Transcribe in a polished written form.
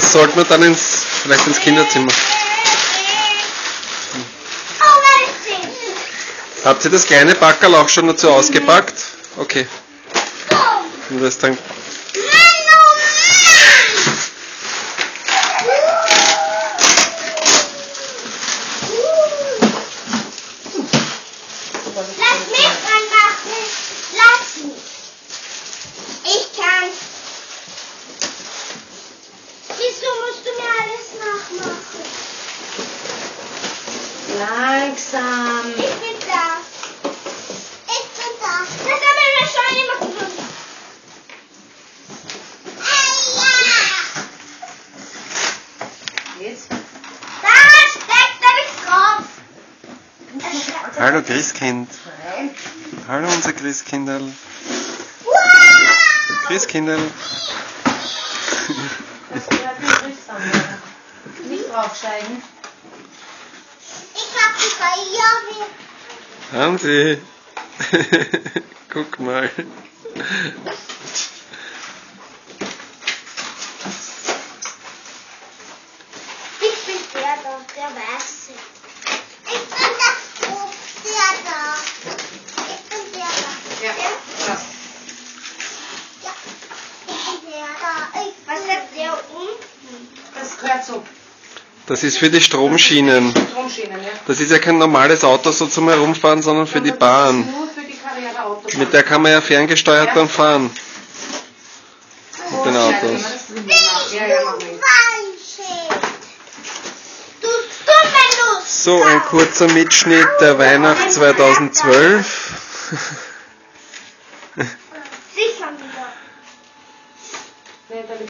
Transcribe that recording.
Das sollten wir dann vielleicht ins Kinderzimmer. Habt ihr das kleine Packerl auch schon dazu ausgepackt? Okay. Und das dann. Lass mich anmachen. Lass mich. Ich kann. Wieso musst du mir alles nachmachen? Langsam. Ich bin da. Ich bin da. Das haben wir schon immer gefunden. Jetzt? Da steckt er nicht drauf. Hallo Christkind. Nein. Hallo unser Christkinderl. Christkindl. Das gehört nicht zusammen. Nicht draufsteigen. Ich hab die Feier. Hansi. Guck mal. Ich bin der da, der Weiße. Ich bin der da. Ich bin der da. Ja, das. Ja. Ich bin der da. Was hat der unten? Das gehört so. Das ist für die Stromschienen. Stromschienen, ja. Das ist ja kein normales Auto so zum Herumfahren, sondern für die Das ist Bahn. nur für die Karriereautos. Mit der kann man ja ferngesteuert dann fahren. Mit den Autos. Ja, ja, mach nicht. Du dumme Nuss. So, ein kurzer Mitschnitt der Weihnacht 2012. Sicher wieder. Nee, da